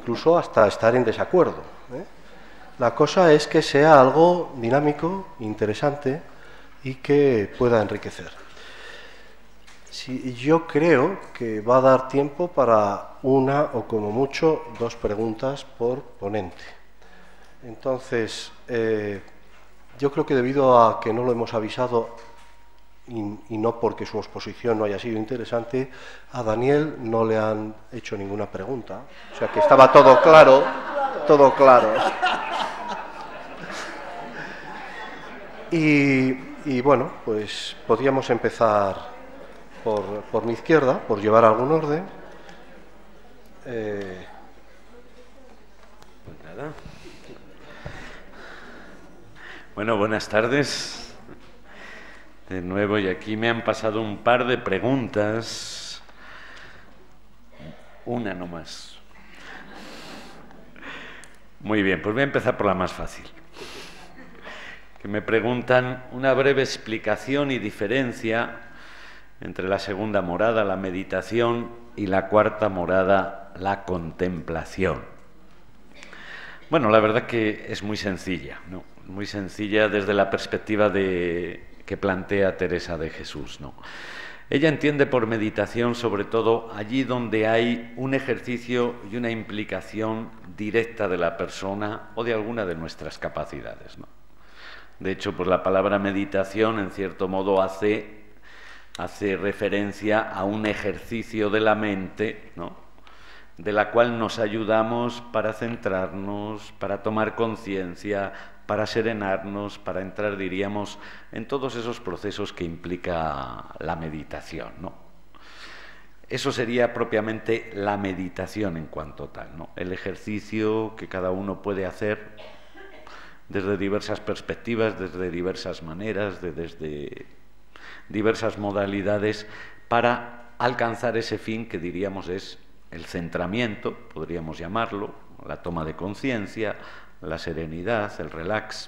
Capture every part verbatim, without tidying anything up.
incluso hasta estar en desacuerdo, ¿eh? La cosa es que sea algo dinámico, interesante y que pueda enriquecer. Sí, yo creo que va a dar tiempo para una o como mucho dos preguntas por ponente. Entonces, eh, yo creo que debido a que no lo hemos avisado y, y no porque su exposición no haya sido interesante, a Daniel no le han hecho ninguna pregunta. O sea que estaba todo claro, todo claro. Y, y bueno, pues podríamos empezar por, por mi izquierda, por llevar algún orden. Eh... Pues nada. Bueno, buenas tardes. De nuevo, y aquí me han pasado un par de preguntas. Una nomás. Muy bien, pues voy a empezar por la más fácil. Que me preguntan una breve explicación y diferencia entre la segunda morada, la meditación, y la cuarta morada, la contemplación. Bueno, la verdad que es muy sencilla, ¿no? Muy sencilla desde la perspectiva de, que plantea Teresa de Jesús, ¿no? Ella entiende por meditación sobre todo allí donde hay un ejercicio y una implicación directa de la persona o de alguna de nuestras capacidades, ¿no? De hecho, pues la palabra meditación, en cierto modo, hace, hace referencia a un ejercicio de la mente, ¿no?, de la cual nos ayudamos para centrarnos, para tomar conciencia, para serenarnos, para entrar, diríamos, en todos esos procesos que implica la meditación, ¿no? Eso sería propiamente la meditación en cuanto tal, ¿no? El ejercicio que cada uno puede hacer desde diversas perspectivas, desde diversas maneras, de, desde diversas modalidades, para alcanzar ese fin que diríamos es el centramiento, podríamos llamarlo, la toma de conciencia, la serenidad, el relax.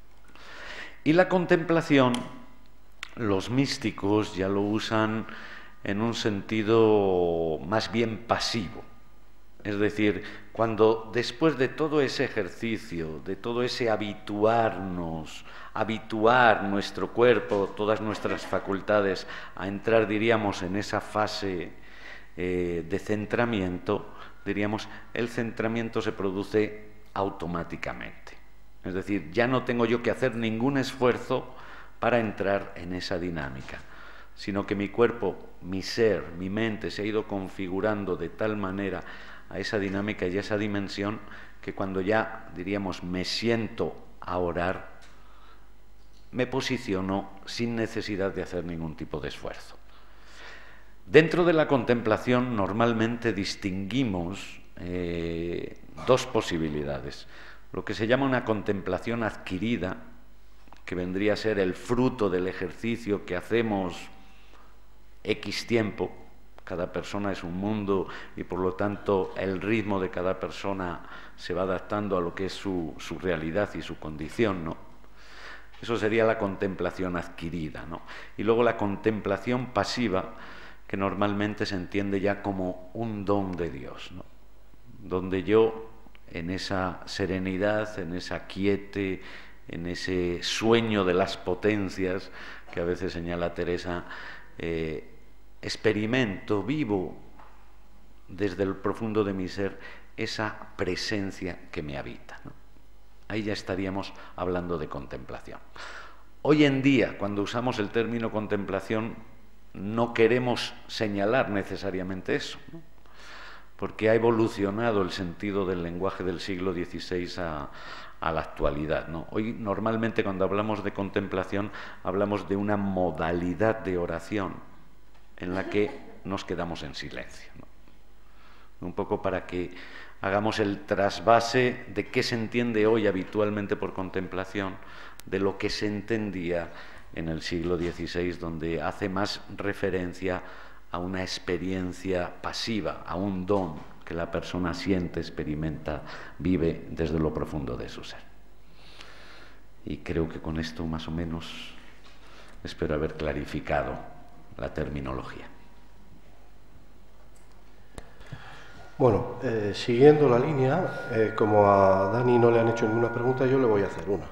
Y la contemplación, los místicos ya lo usan en un sentido más bien pasivo. Es decir, cuando después de todo ese ejercicio, de todo ese habituarnos, habituar nuestro cuerpo, todas nuestras facultades a entrar, diríamos, en esa fase eh, de centramiento, diríamos, el centramiento se produce automáticamente. Es decir, ya no tengo yo que hacer ningún esfuerzo para entrar en esa dinámica, sino que mi cuerpo, mi ser, mi mente se ha ido configurando de tal manera a esa dinámica y a esa dimensión que cuando ya, diríamos, me siento a orar, me posiciono sin necesidad de hacer ningún tipo de esfuerzo. Dentro de la contemplación normalmente distinguimos eh, dos posibilidades. Lo que se llama una contemplación adquirida, que vendría a ser el fruto del ejercicio que hacemos X tiempo. Cada persona es un mundo y por lo tanto el ritmo de cada persona se va adaptando a lo que es su, su realidad y su condición, ¿no? Eso sería la contemplación adquirida, ¿no? Y luego la contemplación pasiva, que normalmente se entiende ya como un don de Dios, ¿no? Donde yo, en esa serenidad, en esa quiete, en ese sueño de las potencias que a veces señala Teresa, eh, experimento, vivo desde el profundo de mi ser esa presencia que me habita, ¿no? Ahí ya estaríamos hablando de contemplación. Hoy en día, cuando usamos el término contemplación, no queremos señalar necesariamente eso, ¿no?, porque ha evolucionado el sentido del lenguaje del siglo dieciséis a, a la actualidad, ¿no? Hoy normalmente cuando hablamos de contemplación hablamos de una modalidad de oración en la que nos quedamos en silencio, ¿no? Un poco para que hagamos el trasvase de qué se entiende hoy habitualmente por contemplación, de lo que se entendía en el siglo dieciséis, donde hace más referencia a una experiencia pasiva, a un don que la persona siente, experimenta, vive desde lo profundo de su ser. Y creo que con esto más o menos espero haber clarificado la terminología. Bueno, eh, siguiendo la línea, eh, como a Dani no le han hecho ninguna pregunta, yo le voy a hacer una.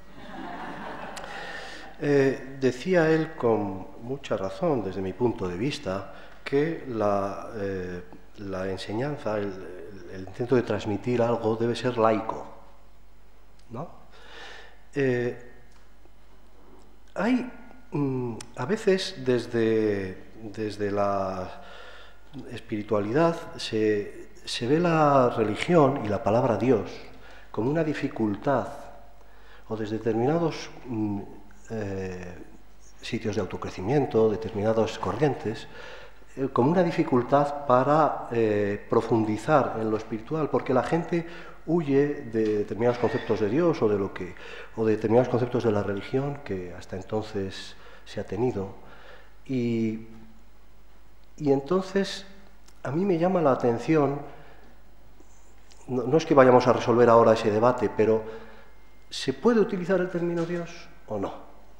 Eh, decía él con mucha razón, desde mi punto de vista, que la, eh, la enseñanza, el, el intento de transmitir algo debe ser laico, ¿no? Eh, hay, mm, a veces, desde, desde la espiritualidad, se, se ve la religión y la palabra Dios como una dificultad, o desde determinados mm, eh, sitios de autocrecimiento, determinadas corrientes, eh, como una dificultad para eh, profundizar en lo espiritual, porque la gente huye de determinados conceptos de Dios o de lo que o de determinados conceptos de la religión que hasta entonces se ha tenido, y, y entonces a mí me llama la atención, no, no es que vayamos a resolver ahora ese debate, pero ¿se puede utilizar el término Dios o no?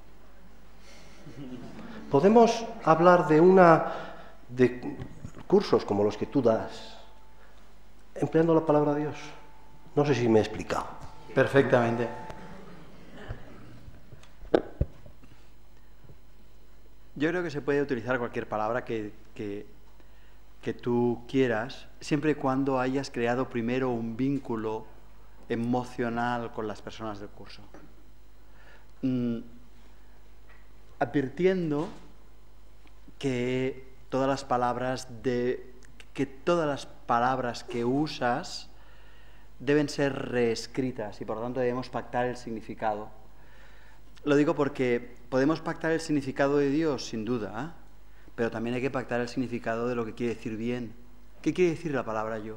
Podemos hablar de una de cursos como los que tú das empleando la palabra Dios. No sé si me he explicado. Perfectamente. Yo creo que se puede utilizar cualquier palabra que, que, que tú quieras, siempre y cuando hayas creado primero un vínculo emocional con las personas del curso. Mm, advirtiendo que todas las palabras de que todas las palabras que usas deben ser reescritas y por lo tanto debemos pactar el significado. Lo digo porque podemos pactar el significado de Dios, sin duda, ¿eh? Pero también hay que pactar el significado de lo que quiere decir bien. ¿Qué quiere decir la palabra yo?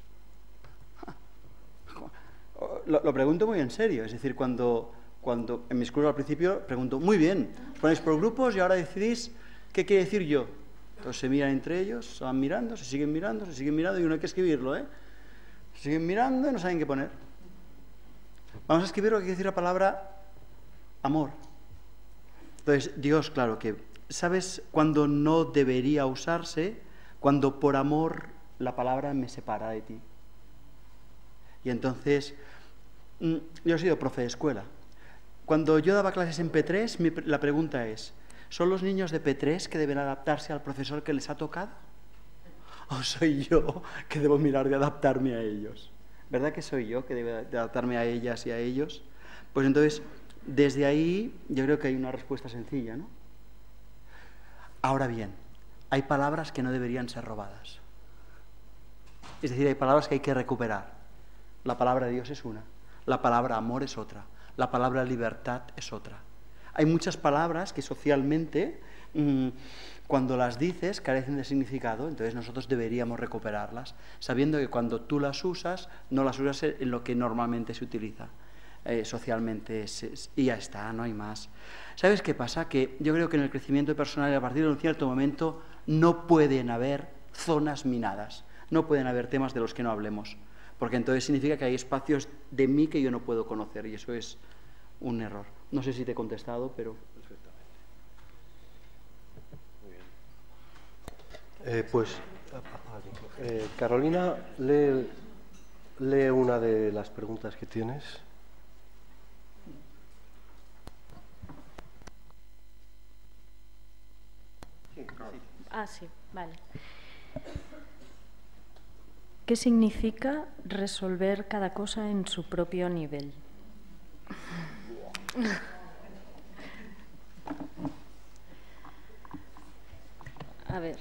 Lo, lo pregunto muy en serio, es decir, cuando, cuando en mis cursos al principio pregunto, muy bien, os ponéis por grupos y ahora decidís qué quiere decir yo. Entonces se miran entre ellos, se van mirando, se siguen mirando, se siguen mirando y uno hay que escribirlo, ¿eh? Se siguen mirando y no saben qué poner. Vamos a escribir lo que quiere decir la palabra amor. Entonces, Dios, claro que, ¿sabes cuándo no debería usarse? Cuando por amor la palabra me separa de ti. Y entonces, yo he sido profe de escuela. Cuando yo daba clases en P tres, mi, la pregunta es, ¿son los niños de P tres que deben adaptarse al profesor que les ha tocado? ¿O soy yo que debo mirar de adaptarme a ellos? ¿Verdad que soy yo que debo de adaptarme a ellas y a ellos? Pues entonces, desde ahí yo creo que hay una respuesta sencilla, ¿no? Ahora bien, hay palabras que no deberían ser robadas. Es decir, hay palabras que hay que recuperar. La palabra Dios es una, la palabra amor es otra, la palabra libertad es otra. Hay muchas palabras que socialmente, mmm, cuando las dices, carecen de significado, entonces nosotros deberíamos recuperarlas, sabiendo que cuando tú las usas, no las usas en lo que normalmente se utiliza eh, socialmente, es, es, y ya está, no hay más. ¿Sabes qué pasa? Que yo creo que en el crecimiento personal, a partir de un cierto momento, no pueden haber zonas minadas, no pueden haber temas de los que no hablemos, porque entonces significa que hay espacios de mí que yo no puedo conocer, y eso es un error. No sé si te he contestado, pero... Eh, pues, eh, Carolina, lee, lee una de las preguntas que tienes. Ah, sí, vale. ¿Qué significa resolver cada cosa en su propio nivel? A ver...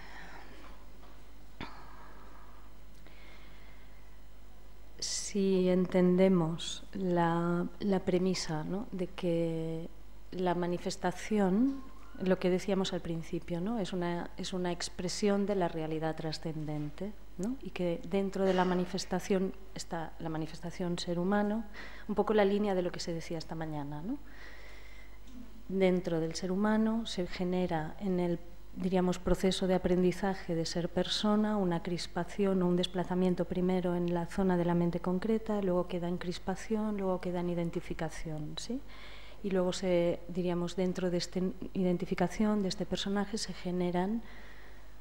Si entendemos la, la premisa, ¿no?, de que la manifestación, lo que decíamos al principio, ¿no?, es una, es una expresión de la realidad trascendente, ¿no?, y que dentro de la manifestación está la manifestación ser humano, un poco la línea de lo que se decía esta mañana, ¿no? Dentro del ser humano se genera en el diríamos, proceso de aprendizaje de ser persona, una crispación o un desplazamiento primero en la zona de la mente concreta, luego queda en crispación, luego queda en identificación, ¿sí? Y luego, se, diríamos, dentro de esta identificación, de este personaje, se generan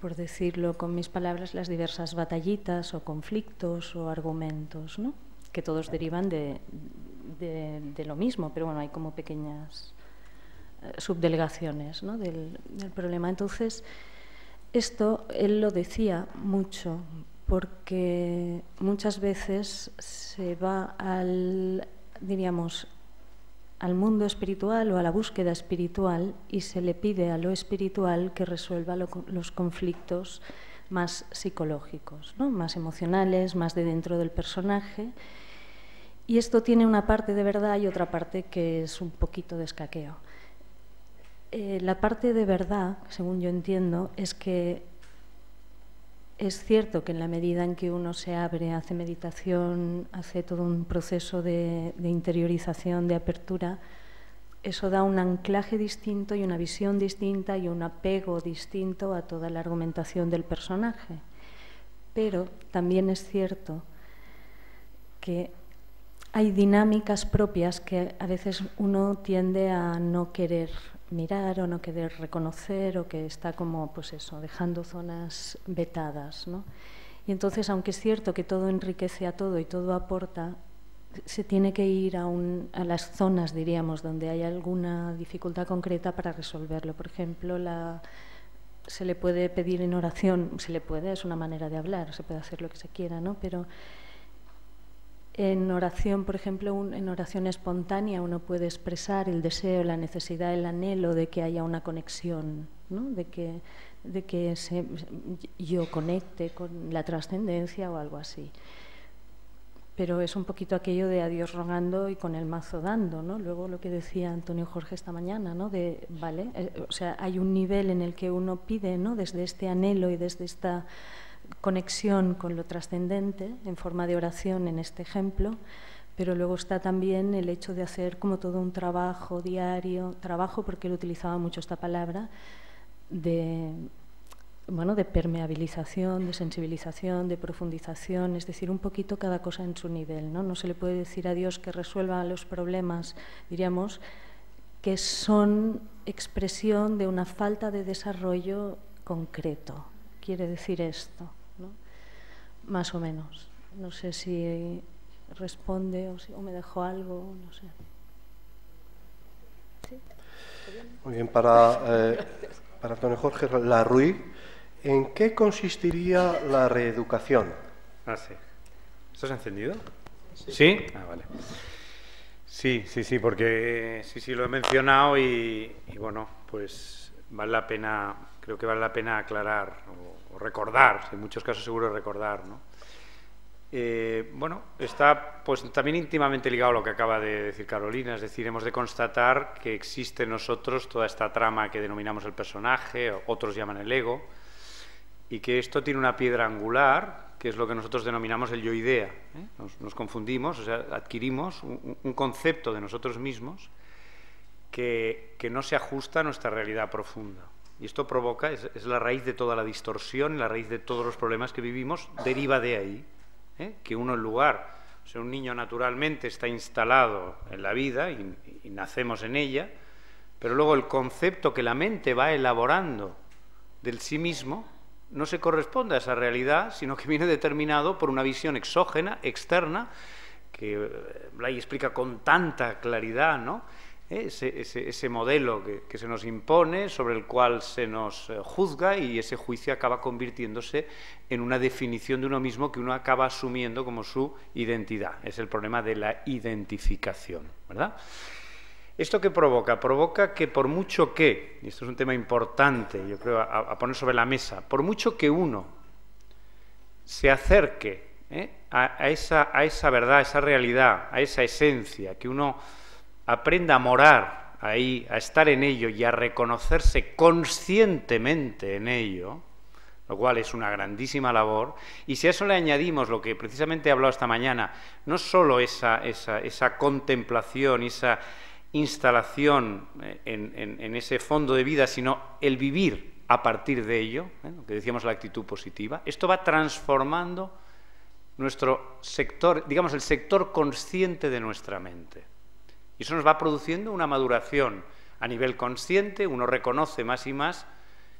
por decirlo con mis palabras, las diversas batallitas o conflictos o argumentos, ¿no? Que todos derivan de, de, de lo mismo, pero bueno, hay como pequeñas eh, subdelegaciones, ¿no? del, del problema. Entonces, esto él lo decía mucho, porque muchas veces se va al, diríamos, al mundo espiritual o a la búsqueda espiritual y se le pide a lo espiritual que resuelva lo, los conflictos más psicológicos, ¿no? Más emocionales, más de dentro del personaje. Y esto tiene una parte de verdad y otra parte que es un poquito de escaqueo. Eh, la parte de verdad, según yo entiendo, es que es cierto que en la medida en que uno se abre, hace meditación, hace todo un proceso de, de interiorización, de apertura, eso da un anclaje distinto y una visión distinta y un apego distinto a toda la argumentación del personaje. Pero también es cierto que hay dinámicas propias que a veces uno tiende a no querer mirar o no querer reconocer o que está como, pues eso, dejando zonas vetadas, ¿no? Y entonces, aunque es cierto que todo enriquece a todo y todo aporta, se tiene que ir a, un, a las zonas, diríamos, donde hay alguna dificultad concreta para resolverlo. Por ejemplo, la, se le puede pedir en oración, se le puede, es una manera de hablar, se puede hacer lo que se quiera, ¿no? Pero en oración, por ejemplo, un, en oración espontánea uno puede expresar el deseo, la necesidad, el anhelo de que haya una conexión, ¿no? de que, de que se, yo conecte con la trascendencia o algo así. Pero es un poquito aquello de a Dios rogando y con el mazo dando, ¿no? Luego lo que decía Antonio Jorge esta mañana, ¿no? De, vale, eh, o sea, hay un nivel en el que uno pide, ¿no? Desde este anhelo y desde esta conexión con lo trascendente en forma de oración en este ejemplo, pero luego está también el hecho de hacer como todo un trabajo diario, trabajo porque él utilizaba mucho esta palabra, de, bueno, de permeabilización, de sensibilización, de profundización, es decir, un poquito cada cosa en su nivel, ¿no? No se le puede decir a Dios que resuelva los problemas, diríamos, que son expresión de una falta de desarrollo concreto. Quiere decir esto, ¿no? Más o menos. No sé si responde o, si, o me dejó algo, no sé. ¿Sí? Muy bien, para, eh, para Antonio Jorge Larruy, ¿en qué consistiría la reeducación? Ah, sí. ¿Esto es encendido? Sí. ¿Sí? Ah, vale. Sí, sí, sí, porque sí, sí, lo he mencionado y, y bueno, pues vale la pena, creo que vale la pena aclarar o, o recordar, en muchos casos seguro recordar, ¿no? Eh, bueno, está pues también íntimamente ligado a lo que acaba de decir Carolina, es decir, hemos de constatar que existe en nosotros toda esta trama que denominamos el personaje, otros llaman el ego, y que esto tiene una piedra angular, que es lo que nosotros denominamos el yo-idea, ¿eh? Nos, nos confundimos, o sea, adquirimos un, un concepto de nosotros mismos que, que no se ajusta a nuestra realidad profunda. Y esto provoca, es, es la raíz de toda la distorsión, la raíz de todos los problemas que vivimos, deriva de ahí. ¿Eh? Que uno en lugar, o sea, un niño naturalmente está instalado en la vida y, y nacemos en ella, pero luego el concepto que la mente va elaborando del sí mismo no se corresponde a esa realidad, sino que viene determinado por una visión exógena, externa, que Blay explica con tanta claridad, ¿no? Ese, ese, ese modelo que, que se nos impone, sobre el cual se nos eh, juzga, y ese juicio acaba convirtiéndose en una definición de uno mismo que uno acaba asumiendo como su identidad. Es el problema de la identificación, ¿verdad? ¿Esto qué provoca? Provoca que por mucho que, y esto es un tema importante, yo creo, a, a poner sobre la mesa, por mucho que uno se acerque ¿eh? a, a, esa, a esa verdad, a esa realidad, a esa esencia, que uno aprenda a morar ahí, a estar en ello y a reconocerse conscientemente en ello, lo cual es una grandísima labor, y si a eso le añadimos lo que precisamente he hablado esta mañana, no solo esa, esa, esa contemplación, esa instalación en, en, en ese fondo de vida, sino el vivir a partir de ello, ¿eh? Lo que decíamos la actitud positiva, esto va transformando nuestro sector, digamos el sector consciente de nuestra mente. Y eso nos va produciendo una maduración a nivel consciente, uno reconoce más y más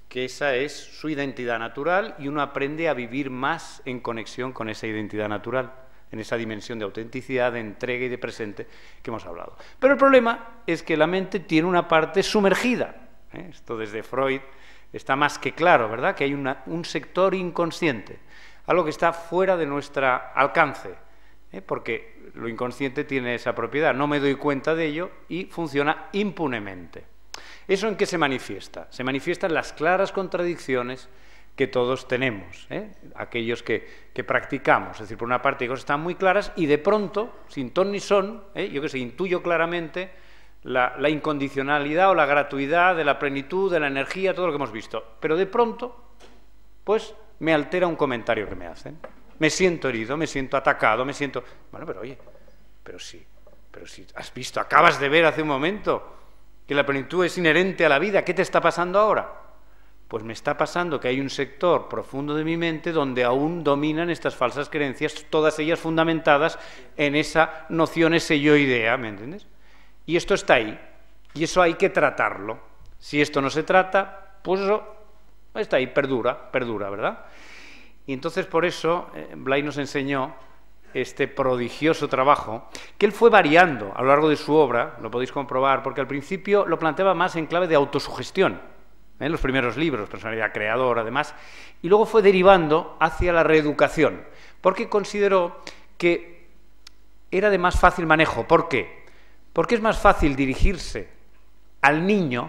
que esa es su identidad natural y uno aprende a vivir más en conexión con esa identidad natural, en esa dimensión de autenticidad, de entrega y de presente que hemos hablado. Pero el problema es que la mente tiene una parte sumergida. ¿eh? Esto desde Freud está más que claro, ¿verdad? Que hay una, un sector inconsciente, algo que está fuera de nuestro alcance, ¿eh? porque lo inconsciente tiene esa propiedad. No me doy cuenta de ello y funciona impunemente. ¿Eso en qué se manifiesta? Se manifiestan las claras contradicciones que todos tenemos, ¿eh? aquellos que, que practicamos. Es decir, por una parte hay cosas que están muy claras y de pronto, sin ton ni son, ¿eh? yo que sé, intuyo claramente la, la incondicionalidad o la gratuidad de la plenitud, de la energía, todo lo que hemos visto. Pero de pronto, pues me altera un comentario que me hacen. Me siento herido, me siento atacado, me siento... Bueno, pero oye, pero sí, pero sí, has visto, acabas de ver hace un momento que la plenitud es inherente a la vida. ¿Qué te está pasando ahora? Pues me está pasando que hay un sector profundo de mi mente donde aún dominan estas falsas creencias, todas ellas fundamentadas en esa noción, ese yo-idea, ¿me entiendes? Y esto está ahí, y eso hay que tratarlo. Si esto no se trata, pues eso está ahí, perdura, perdura, ¿verdad? Y entonces por eso eh, Blay nos enseñó este prodigioso trabajo, que él fue variando a lo largo de su obra, lo podéis comprobar, porque al principio lo planteaba más en clave de autosugestión, en los primeros libros, personalidad creadora, además, y luego fue derivando hacia la reeducación, porque consideró que era de más fácil manejo. ¿Por qué? Porque es más fácil dirigirse al niño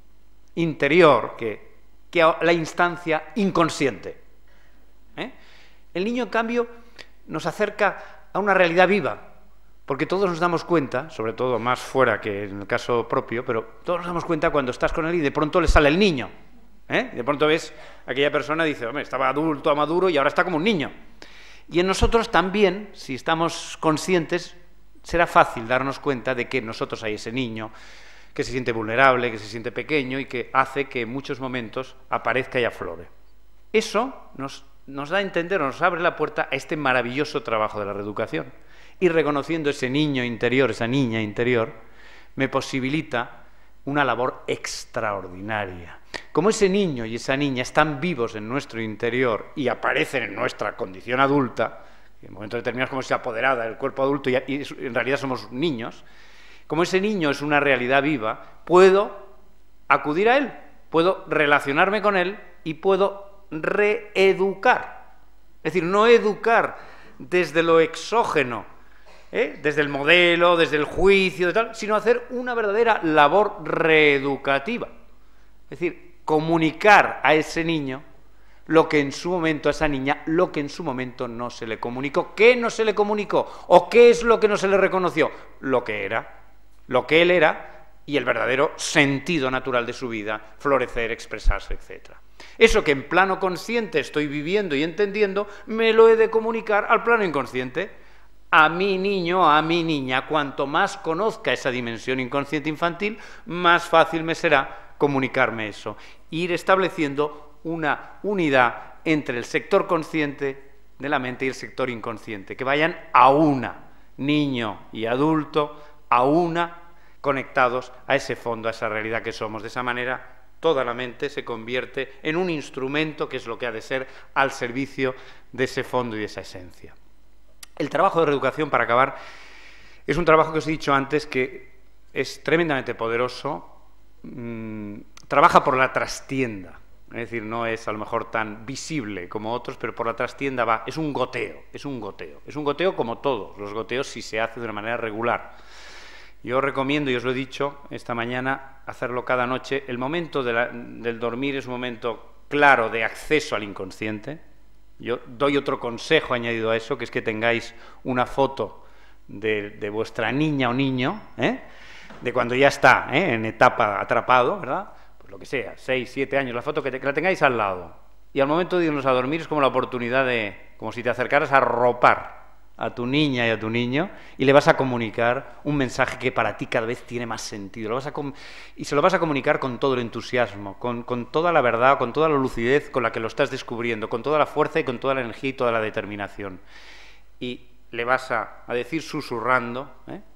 interior que, que a la instancia inconsciente. ¿Eh? El niño, en cambio, nos acerca a una realidad viva, porque todos nos damos cuenta, sobre todo más fuera que en el caso propio, pero todos nos damos cuenta cuando estás con él y de pronto le sale el niño. ¿eh? De pronto ves a aquella persona y dice, hombre, estaba adulto, maduro y ahora está como un niño. Y en nosotros también, si estamos conscientes, será fácil darnos cuenta de que en nosotros hay ese niño que se siente vulnerable, que se siente pequeño y que hace que en muchos momentos aparezca y aflore. Eso nos, nos da a entender o nos abre la puerta a este maravilloso trabajo de la reeducación. Y reconociendo ese niño interior, esa niña interior, me posibilita una labor extraordinaria. Como ese niño y esa niña están vivos en nuestro interior y aparecen en nuestra condición adulta, en momentos determinados como si se apoderada del cuerpo adulto y, y en realidad somos niños, como ese niño es una realidad viva, puedo acudir a él, puedo relacionarme con él y puedo reeducar. Es decir, no educar desde lo exógeno, ¿eh? desde el modelo, desde el juicio, de tal, sino hacer una verdadera labor reeducativa. Es decir, comunicar a ese niño lo que en su momento, a esa niña, lo que en su momento no se le comunicó. ¿Qué no se le comunicó? ¿O qué es lo que no se le reconoció? Lo que era, lo que él era y el verdadero sentido natural de su vida, florecer, expresarse, etcétera. Eso que en plano consciente estoy viviendo y entendiendo, me lo he de comunicar al plano inconsciente. A mi niño, a mi niña, cuanto más conozca esa dimensión inconsciente infantil, más fácil me será comunicarme eso. Ir estableciendo una unidad entre el sector consciente de la mente y el sector inconsciente, que vayan a una, niño y adulto, a una, conectados a ese fondo, a esa realidad que somos. De esa manera, toda la mente se convierte en un instrumento, que es lo que ha de ser, al servicio de ese fondo y de esa esencia. El trabajo de reeducación, para acabar, es un trabajo que os he dicho antes que es tremendamente poderoso, mmm, trabaja por la trastienda, es decir, no es a lo mejor tan visible como otros, pero por la trastienda va, es un goteo, es un goteo, es un goteo como todos los goteos si se hace de una manera regular. Yo recomiendo, y os lo he dicho esta mañana, hacerlo cada noche. El momento de la, del dormir es un momento claro de acceso al inconsciente. Yo doy otro consejo añadido a eso, que es que tengáis una foto de, de vuestra niña o niño, ¿eh? de cuando ya está ¿eh? en etapa atrapado, ¿verdad? Pues lo que sea, seis, siete años, la foto que, te, que la tengáis al lado. Y al momento de irnos a dormir es como la oportunidad de, como si te acercaras a ropar a tu niña y a tu niño y le vas a comunicar un mensaje que para ti cada vez tiene más sentido. Lo vas a y se lo vas a comunicar con todo el entusiasmo, con, con toda la verdad, con toda la lucidez con la que lo estás descubriendo, con toda la fuerza y con toda la energía y toda la determinación. Y le vas a, a decir susurrando, ¿eh?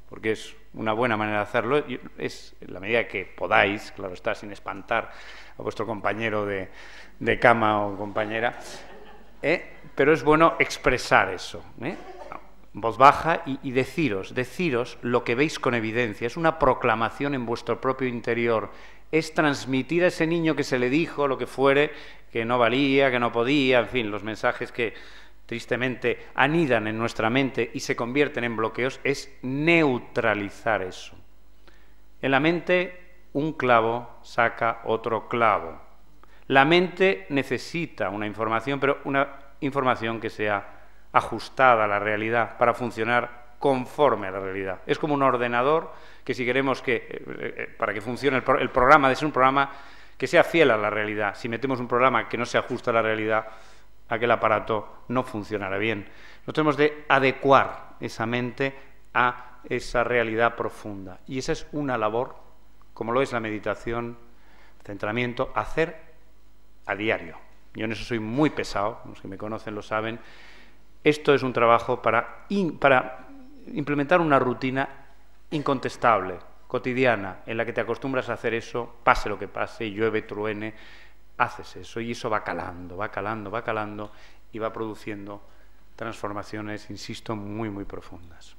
porque es una buena manera de hacerlo, es en la medida que podáis, claro está, sin espantar a vuestro compañero de, de cama o compañera, ¿eh? Pero es bueno expresar eso, ¿eh? En voz baja y, y deciros, deciros lo que veis con evidencia, es una proclamación en vuestro propio interior, es transmitir a ese niño que se le dijo, lo que fuere, que no valía, que no podía, en fin, los mensajes que tristemente anidan en nuestra mente y se convierten en bloqueos, es neutralizar eso. En la mente, un clavo saca otro clavo. La mente necesita una información, pero una información que sea ajustada a la realidad para funcionar conforme a la realidad. Es como un ordenador que si queremos que, eh, para que funcione el, pro el programa, de ser un programa que sea fiel a la realidad. Si metemos un programa que no se ajusta a la realidad, aquel aparato no funcionará bien. Nosotros hemos de adecuar esa mente a esa realidad profunda. Y esa es una labor, como lo es la meditación, centramiento, hacer a diario. Yo en eso soy muy pesado, los que me conocen lo saben. Esto es un trabajo para, in, para implementar una rutina incontestable, cotidiana, en la que te acostumbras a hacer eso, pase lo que pase, llueve, truene, haces eso y eso va calando, va calando, va calando y va produciendo transformaciones, insisto, muy, muy profundas.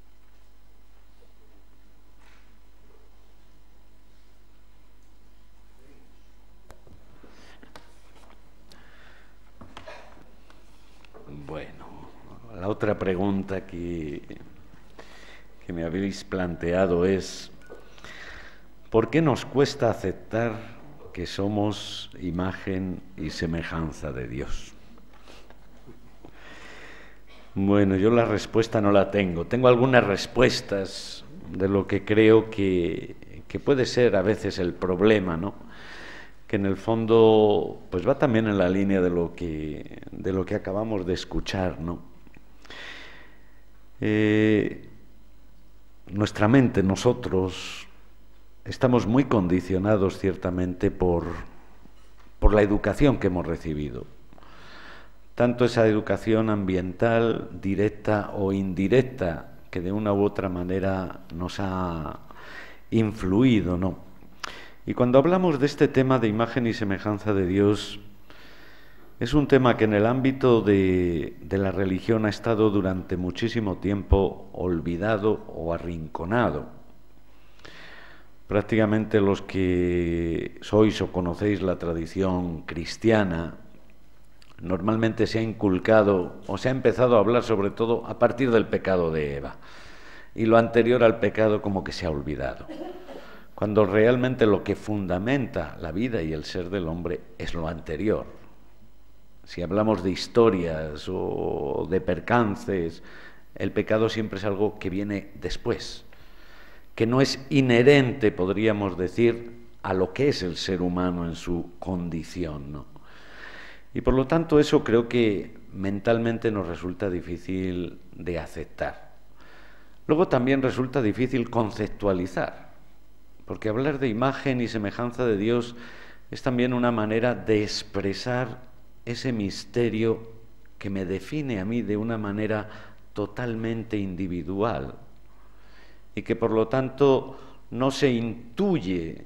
Bueno, la otra pregunta que, que me habéis planteado es ¿por qué nos cuesta aceptar que somos imagen y semejanza de Dios? Bueno, yo la respuesta no la tengo. Tengo algunas respuestas de lo que creo que, que puede ser a veces el problema, ¿no? Que en el fondo pues va también en la línea de lo que, de lo que acabamos de escuchar, ¿no? Eh, nuestra mente, nosotros, estamos muy condicionados ciertamente por, por la educación que hemos recibido. Tanto esa educación ambiental, directa o indirecta, que de una u otra manera nos ha influido, ¿no? Y cuando hablamos de este tema de imagen y semejanza de Dios, es un tema que en el ámbito de, de la religión ha estado durante muchísimo tiempo olvidado o arrinconado. Prácticamente los que sois o conocéis la tradición cristiana, normalmente se ha inculcado o se ha empezado a hablar sobre todo a partir del pecado de Eva. Y lo anterior al pecado como que se ha olvidado. Cuando realmente lo que fundamenta la vida y el ser del hombre es lo anterior. Si hablamos de historias o de percances, el pecado siempre es algo que viene después, que no es inherente, podríamos decir, a lo que es el ser humano en su condición, ¿no? Y por lo tanto eso creo que mentalmente nos resulta difícil de aceptar. Luego también resulta difícil conceptualizar, porque hablar de imagen y semejanza de Dios es también una manera de expresar ese misterio que me define a mí de una manera totalmente individual y que por lo tanto no se intuye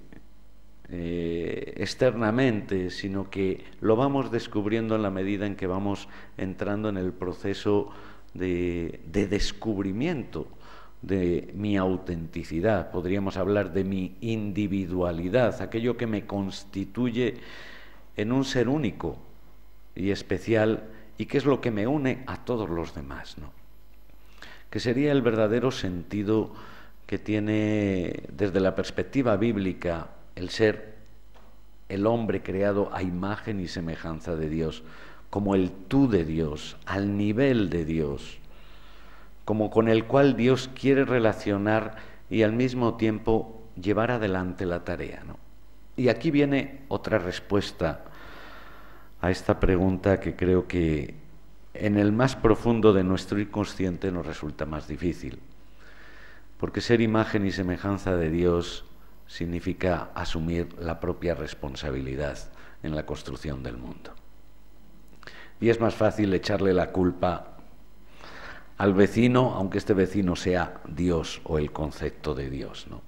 eh, externamente, sino que lo vamos descubriendo en la medida en que vamos entrando en el proceso de, de descubrimiento de mi autenticidad, podríamos hablar de mi individualidad, aquello que me constituye en un ser único y especial y que es lo que me une a todos los demás, ¿no? Que sería el verdadero sentido que tiene desde la perspectiva bíblica el ser, el hombre creado a imagen y semejanza de Dios, como el tú de Dios, al nivel de Dios, como con el cual Dios quiere relacionar y al mismo tiempo llevar adelante la tarea, ¿no? Y aquí viene otra respuesta a esta pregunta que creo que en el más profundo de nuestro inconsciente nos resulta más difícil, porque ser imagen y semejanza de Dios significa asumir la propia responsabilidad en la construcción del mundo. Y es más fácil echarle la culpa al vecino, aunque este vecino sea Dios o el concepto de Dios, ¿no?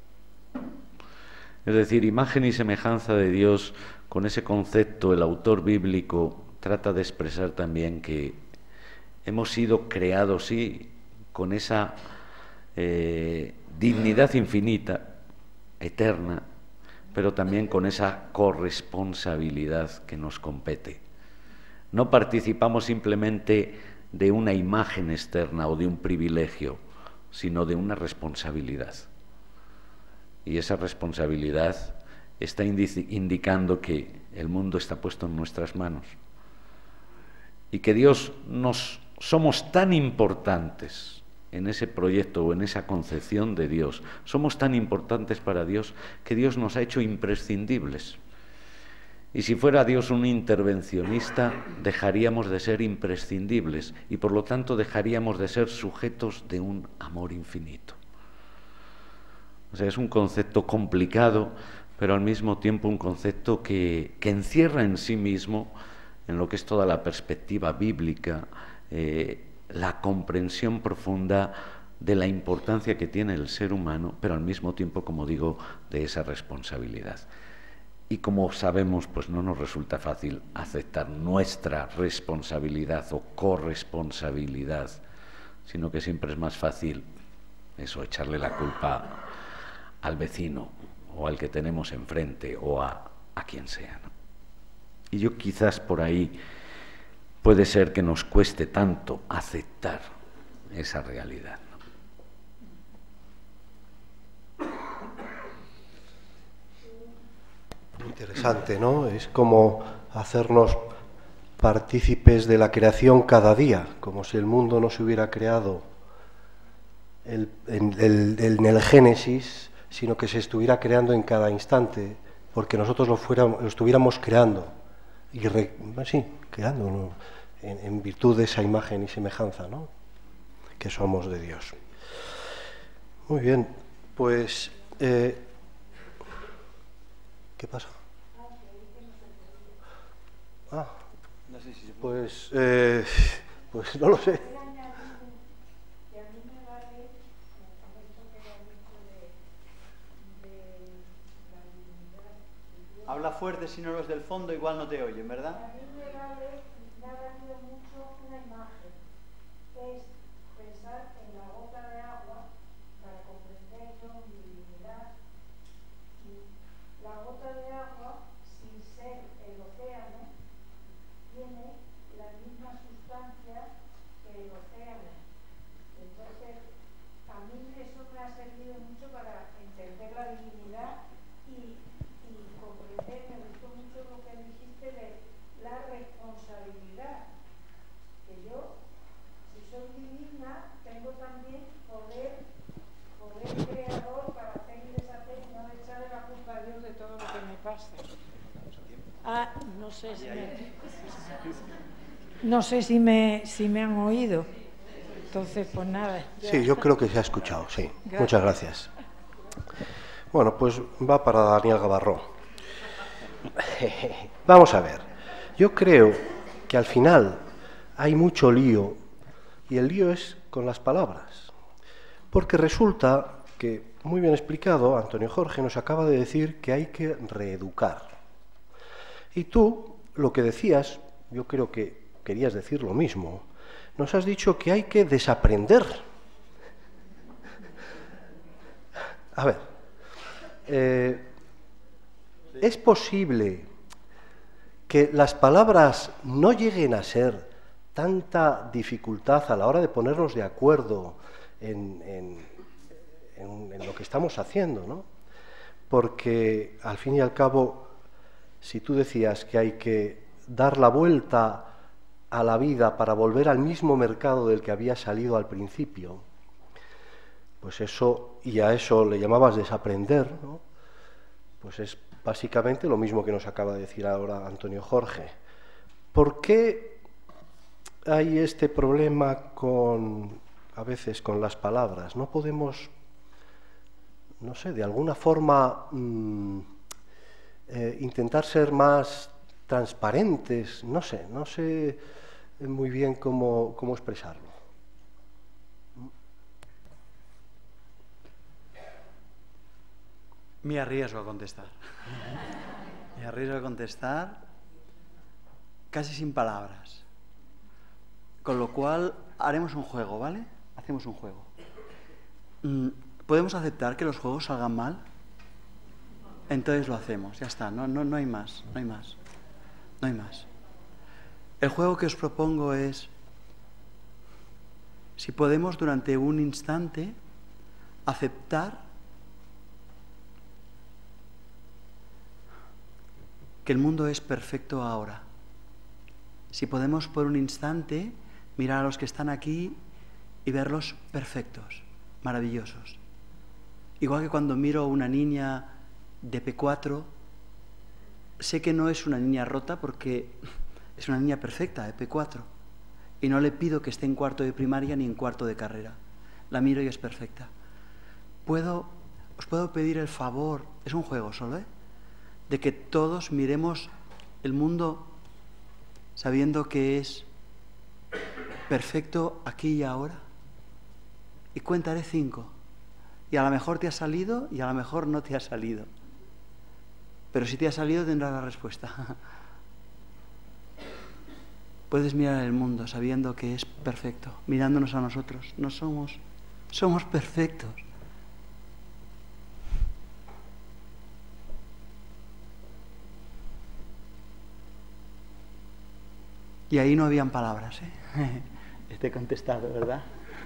Es decir, imagen y semejanza de Dios, con ese concepto el autor bíblico trata de expresar también que hemos sido creados, sí, con esa eh, dignidad infinita, eterna, pero también con esa corresponsabilidad que nos compete. No participamos simplemente de una imagen externa o de un privilegio, sino de una responsabilidad. Y esa responsabilidad está indi- indicando que el mundo está puesto en nuestras manos y que Dios nos somos tan importantes en ese proyecto o en esa concepción de Dios, somos tan importantes para Dios que Dios nos ha hecho imprescindibles. Y si fuera Dios un intervencionista, dejaríamos de ser imprescindibles y por lo tanto dejaríamos de ser sujetos de un amor infinito. O sea, es un concepto complicado, pero al mismo tiempo un concepto que, que encierra en sí mismo, en lo que es toda la perspectiva bíblica, eh, la comprensión profunda de la importancia que tiene el ser humano, pero al mismo tiempo, como digo, de esa responsabilidad. Y como sabemos, pues no nos resulta fácil aceptar nuestra responsabilidad o corresponsabilidad, sino que siempre es más fácil eso, echarle la culpa al vecino o al que tenemos enfrente o a, a quien sea, ¿no? Y yo quizás por ahí puede ser que nos cueste tanto aceptar esa realidad, ¿no? Interesante, ¿no? Es como hacernos partícipes de la creación cada día, como si el mundo no se hubiera creado el, en, el, en el Génesis, sino que se estuviera creando en cada instante, porque nosotros lo, fuéramos, lo estuviéramos creando, y re, sí, creando, ¿no? en, en virtud de esa imagen y semejanza, ¿no? Que somos de Dios. Muy bien, pues... Eh, ¿qué pasa? Ah, pues, eh, pues no lo sé. Habla fuerte, si no los del fondo igual no te oyen, ¿verdad? A mí me vale, me ha valido mucho una imagen, es pensar en la gota de agua para comprender yo mi divinidad. La gota de agua, sin ser el océano, tiene la misma sustancia que el océano. Entonces, a mí eso me ha servido mucho para entender la divinidad y comprender, me gustó mucho lo que dijiste de la responsabilidad, que yo, si soy divina, tengo también poder, poder creador para hacer y deshacer y no echarle la culpa a Dios de todo lo que me pasa. Ah, no sé si me, no sé si me, si me han oído. Entonces, pues nada. Ya. Sí, yo creo que se ha escuchado, sí. Gracias. Muchas gracias. Bueno, pues va para Daniel Gavarró. Vamos a ver, yo creo que al final hay mucho lío, y el lío es con las palabras, porque resulta que, muy bien explicado, Antonio Jorge nos acaba de decir que hay que reeducar. Y tú, lo que decías, yo creo que querías decir lo mismo, nos has dicho que hay que desaprender. A ver, eh, ¿es posible que las palabras no lleguen a ser tanta dificultad a la hora de ponernos de acuerdo en, en, en, en lo que estamos haciendo, ¿no? Porque, al fin y al cabo, si tú decías que hay que dar la vuelta a la vida para volver al mismo mercado del que había salido al principio, pues eso, y a eso le llamabas desaprender, ¿no? Pues es básicamente lo mismo que nos acaba de decir ahora Antonio Jorge. ¿Por qué hay este problema con, a veces, con las palabras? No podemos, no sé, de alguna forma mmm, eh, intentar ser más transparentes, no sé, no sé muy bien cómo, cómo expresarlo. Me arriesgo a contestar. Me arriesgo a contestar casi sin palabras. Con lo cual haremos un juego, ¿vale? Hacemos un juego. ¿Podemos aceptar que los juegos salgan mal? Entonces lo hacemos, ya está, no, no, no hay más, no hay más, no hay más. El juego que os propongo es, si podemos durante un instante aceptar que el mundo es perfecto ahora. Si podemos por un instante mirar a los que están aquí y verlos perfectos, maravillosos. Igual que cuando miro a una niña de P cuatro, sé que no es una niña rota porque es una niña perfecta de P cuatro. Y no le pido que esté en cuarto de primaria ni en cuarto de carrera. La miro y es perfecta. Puedo, os puedo pedir el favor, es un juego solo, ¿eh?, de que todos miremos el mundo sabiendo que es perfecto aquí y ahora. Y cuentaré cinco. Y a lo mejor te ha salido y a lo mejor no te ha salido. Pero si te ha salido tendrás la respuesta. Puedes mirar el mundo sabiendo que es perfecto, mirándonos a nosotros. No somos, somos perfectos. Y ahí no habían palabras, ¿eh? Este contestado, ¿verdad?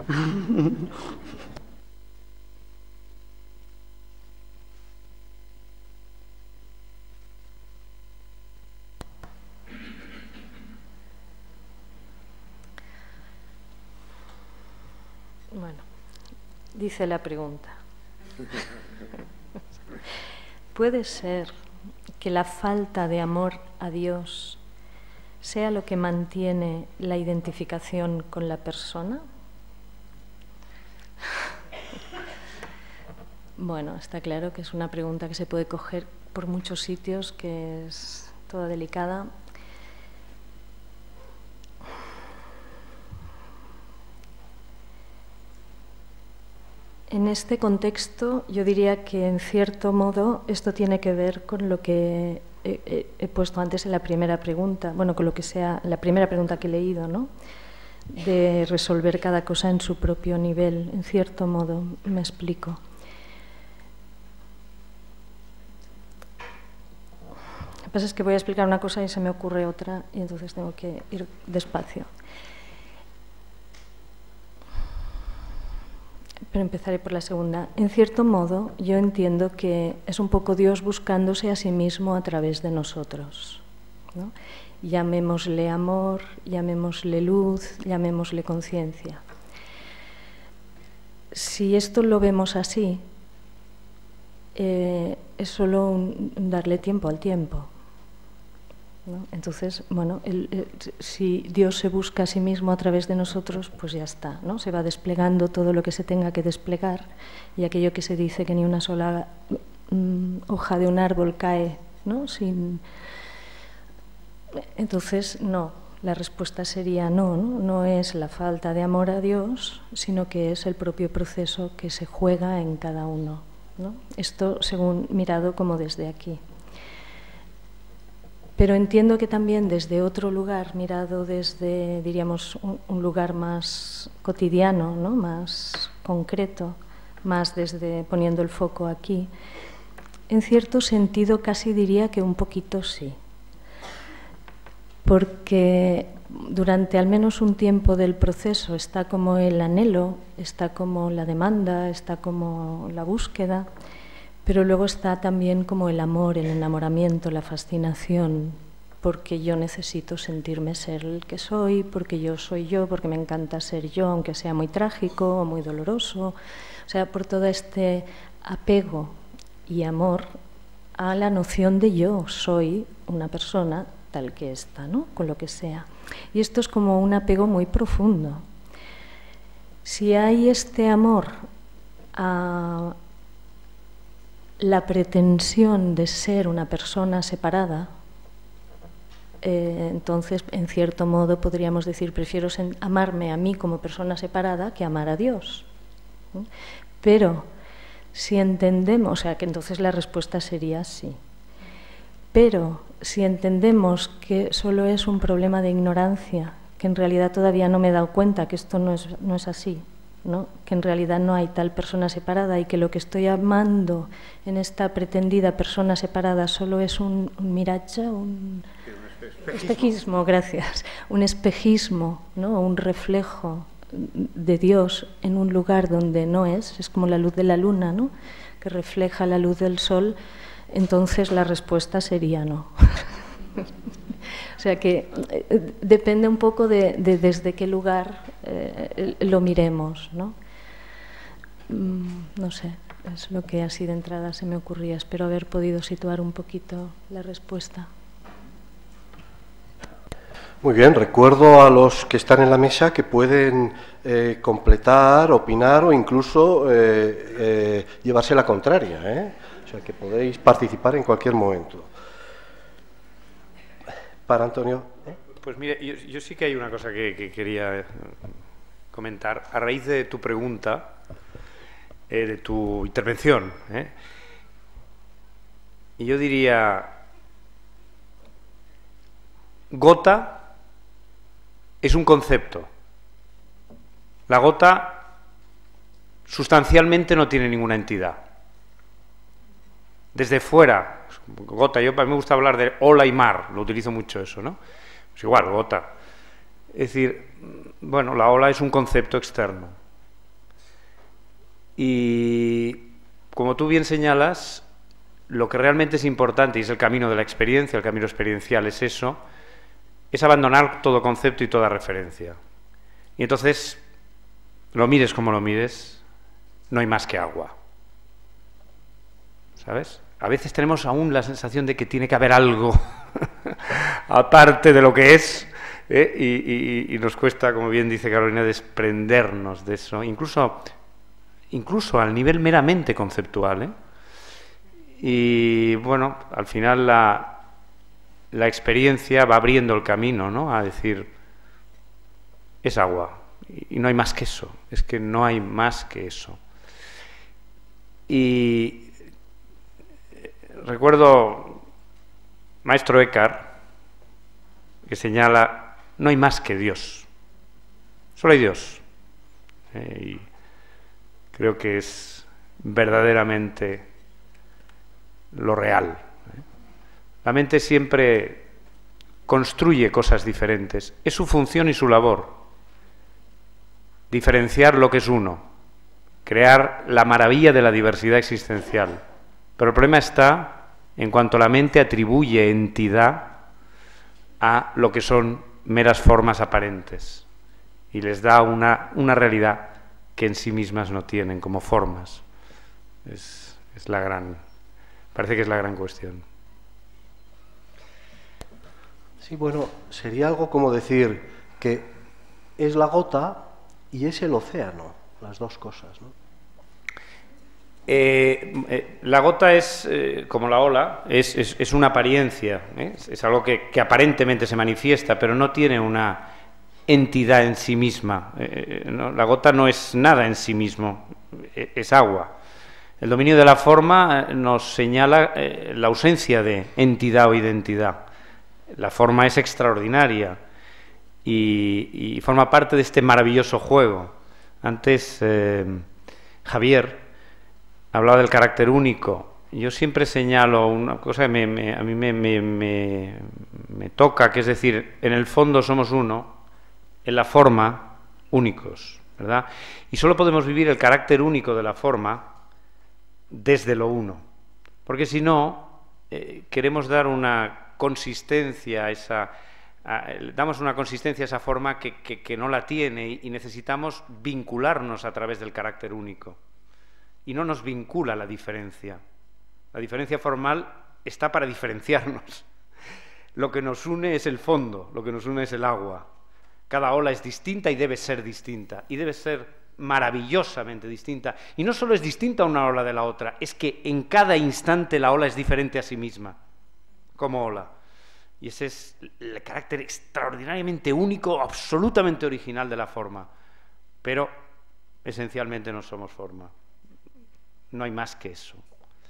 Bueno, dice la pregunta. ¿Puede ser que la falta de amor a Dios sea lo que mantiene la identificación con la persona? Bueno, está claro que es una pregunta que se puede coger por muchos sitios, que es toda delicada. En este contexto, yo diría que, en cierto modo, esto tiene que ver con lo que he, he, he puesto antes en la primera pregunta, bueno, con lo que sea la primera pregunta que he leído, ¿no?, de resolver cada cosa en su propio nivel, en cierto modo, me explico. Lo que pasa es que voy a explicar una cosa y se me ocurre otra, y entonces tengo que ir despacio. Pero empezaré por la segunda. En cierto modo, yo entiendo que es un poco Dios buscándose a sí mismo a través de nosotros, ¿no? Llamémosle amor, llamémosle luz, llamémosle conciencia. Si esto lo vemos así, eh, es solo un, darle tiempo al tiempo, ¿no? Entonces, bueno, el, el, si Dios se busca a sí mismo a través de nosotros, pues ya está, ¿no? Se va desplegando todo lo que se tenga que desplegar, y aquello que se dice que ni una sola mm, hoja de un árbol cae, ¿no?, sin... Entonces, no, la respuesta sería no, no, no es la falta de amor a Dios, sino que es el propio proceso que se juega en cada uno, ¿no? Esto según mirado como desde aquí. Pero entiendo que también desde otro lugar, mirado desde, diríamos, un, un lugar más cotidiano, ¿no?, más concreto, más desde poniendo el foco aquí, en cierto sentido casi diría que un poquito sí. Porque durante al menos un tiempo del proceso está como el anhelo, está como la demanda, está como la búsqueda, pero luego está también como el amor, el enamoramiento, la fascinación, porque yo necesito sentirme ser el que soy, porque yo soy yo, porque me encanta ser yo, aunque sea muy trágico o muy doloroso. O sea, por todo este apego y amor a la noción de yo soy una persona tal que está, ¿no?, con lo que sea. Y esto es como un apego muy profundo. Si hay este amor a la pretensión de ser una persona separada, eh, entonces, en cierto modo, podríamos decir, prefiero amarme a mí como persona separada que amar a Dios. ¿Sí? Pero Si entendemos, o sea, que entonces la respuesta sería sí. Pero si entendemos que solo es un problema de ignorancia, que en realidad todavía no me he dado cuenta que esto no es, no es así, ¿no? Que en realidad no hay tal persona separada y que lo que estoy amando en esta pretendida persona separada solo es un, un mirage, un espejismo. espejismo, gracias, un espejismo, ¿no? Un reflejo de Dios en un lugar donde no es, es como la luz de la luna, ¿no? Que refleja la luz del sol, entonces la respuesta sería no. O sea que eh, depende un poco de, de desde qué lugar eh, lo miremos, ¿no? Mm, no sé, es lo que así de entrada se me ocurría. Espero haber podido situar un poquito la respuesta. Muy bien, recuerdo a los que están en la mesa que pueden eh, completar, opinar o incluso eh, eh, llevarse la contraria, ¿eh? O sea, que podéis participar en cualquier momento. Para Antonio. ¿eh? Pues mire, yo, yo sí que hay una cosa que, que quería comentar a raíz de tu pregunta, eh, de tu intervención. ¿eh? Y yo diría, gota es un concepto. La gota sustancialmente no tiene ninguna entidad. Desde fuera, gota, yo a mí me gusta hablar de ola y mar, lo utilizo mucho eso, ¿no? Pues igual, gota. Es decir, bueno, la ola es un concepto externo. Y como tú bien señalas, lo que realmente es importante, y es el camino de la experiencia, el camino experiencial es eso, es abandonar todo concepto y toda referencia. Y entonces, lo mires como lo mires, no hay más que agua. ¿Sabes? A veces tenemos aún la sensación de que tiene que haber algo aparte de lo que es, ¿eh? y, y, y nos cuesta, como bien dice Carolina, desprendernos de eso, incluso, incluso al nivel meramente conceptual. ¿eh? Y bueno, al final la... la experiencia va abriendo el camino, ¿no? A decir, es agua, y no hay más que eso, es que no hay más que eso. Y recuerdo maestro Eckhart, que señala, no hay más que Dios, solo hay Dios. Eh, y creo que es verdaderamente lo real. La mente siempre construye cosas diferentes. Es su función y su labor. Diferenciar lo que es uno. Crear la maravilla de la diversidad existencial. Pero el problema está en cuanto la mente atribuye entidad a lo que son meras formas aparentes. Y les da una, una realidad que en sí mismas no tienen como formas. Es, es la gran... Parece que es la gran cuestión. Sí, bueno, sería algo como decir que es la gota y es el océano, las dos cosas, ¿no? Eh, eh, la gota es, eh, como la ola, es, es, es una apariencia, ¿eh? es, es algo que, que aparentemente se manifiesta, pero no tiene una entidad en sí misma. Eh, no, la gota no es nada en sí mismo, eh, es agua. El dominio de la forma nos señala eh, la ausencia de entidad o identidad. La forma es extraordinaria y, y forma parte de este maravilloso juego. Antes eh, Javier hablaba del carácter único. Yo siempre señalo una cosa que me, me, a mí me, me, me, me toca, que es decir, en el fondo somos uno, en la forma únicos, ¿verdad? Y solo podemos vivir el carácter único de la forma desde lo uno, porque si no, eh, queremos dar una consistencia a esa, a, damos una consistencia a esa forma que, que, que no la tiene y, y necesitamos vincularnos a través del carácter único. Y no nos vincula la diferencia. La diferencia formal está para diferenciarnos. Lo que nos une es el fondo, lo que nos une es el agua. Cada ola es distinta y debe ser distinta, y debe ser maravillosamente distinta. Y no solo es distinta una ola de la otra, es que en cada instante la ola es diferente a sí misma, como ola. Y ese es el carácter extraordinariamente único, absolutamente original de la forma. Pero esencialmente no somos forma. No hay más que eso.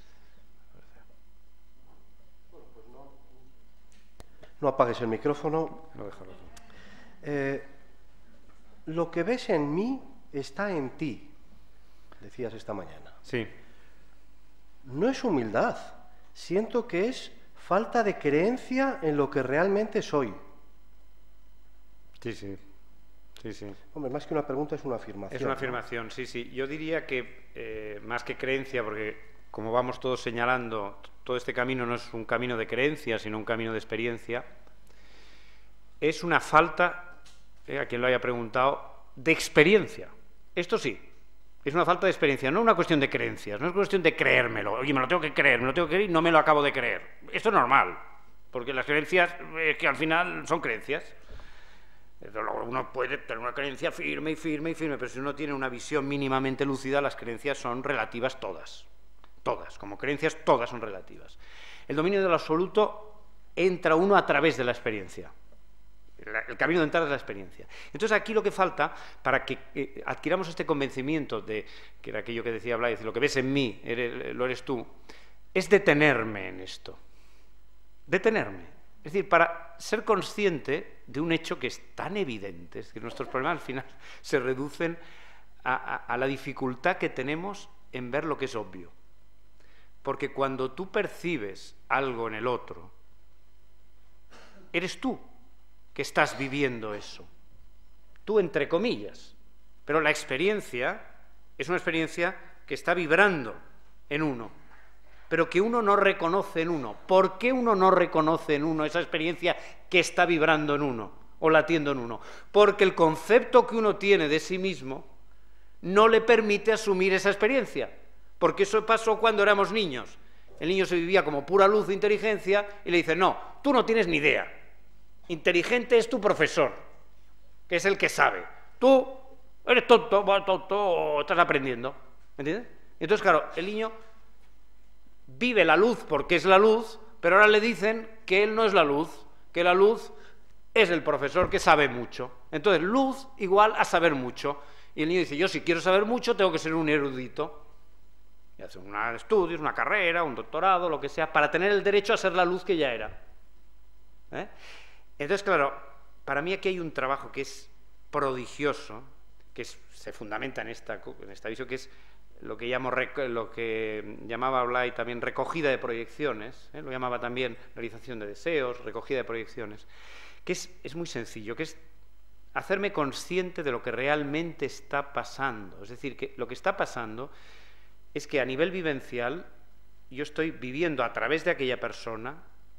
No apagues el micrófono. Lo dejo, lo dejo. Eh, lo que ves en mí está en ti, decías esta mañana. Sí. No es humildad, siento que es falta de creencia en lo que realmente soy. Sí, sí. Sí, sí. Hombre, más que una pregunta es una afirmación. Es una ¿no? afirmación, sí, sí. Yo diría que eh, más que creencia, porque como vamos todos señalando, todo este camino no es un camino de creencia, sino un camino de experiencia, es una falta, eh, a quien lo haya preguntado, de experiencia. Esto sí, es una falta de experiencia, no una cuestión de creencias, no es cuestión de creérmelo. Oye, me lo tengo que creer, me lo tengo que creer y no me lo acabo de creer. Esto es normal, porque las creencias, es que al final son creencias. Uno puede tener una creencia firme y firme y firme, pero si uno tiene una visión mínimamente lúcida, las creencias son relativas todas. Todas, como creencias, todas son relativas. El dominio del absoluto entra uno a través de la experiencia. El camino de entrada es la experiencia. Entonces aquí lo que falta, para que eh, adquiramos este convencimiento de, que era aquello que decía Blay, lo que ves en mí, eres, lo eres tú, es detenerme en esto. Detenerme. Es decir, para ser consciente de un hecho que es tan evidente, es que nuestros problemas al final se reducen a, a, a la dificultad que tenemos en ver lo que es obvio. Porque cuando tú percibes algo en el otro, eres tú que estás viviendo eso. Tú entre comillas. Pero la experiencia es una experiencia que está vibrando en uno, pero que uno no reconoce en uno. ¿Por qué uno no reconoce en uno esa experiencia que está vibrando en uno o latiendo en uno? Porque el concepto que uno tiene de sí mismo no le permite asumir esa experiencia. Porque eso pasó cuando éramos niños. El niño se vivía como pura luz de inteligencia y le dicen, no, tú no tienes ni idea. Inteligente es tu profesor, que es el que sabe. Tú eres tonto, tonto, estás aprendiendo. ¿Me entiendes? Entonces, claro, el niño vive la luz porque es la luz, pero ahora le dicen que él no es la luz, que la luz es el profesor que sabe mucho. Entonces, luz igual a saber mucho. Y el niño dice, yo si quiero saber mucho tengo que ser un erudito. Y hace un estudios, una carrera, un doctorado, lo que sea, para tener el derecho a ser la luz que ya era. ¿Eh? Entonces, claro, para mí aquí hay un trabajo que es prodigioso, que es, se fundamenta en esta, en esta visión, que es lo que, llamo, lo que llamaba Blay también recogida de proyecciones, ¿eh? Lo llamaba también realización de deseos, recogida de proyecciones, que es, es muy sencillo, que es hacerme consciente de lo que realmente está pasando. Es decir, que lo que está pasando es que a nivel vivencial yo estoy viviendo a través de aquella persona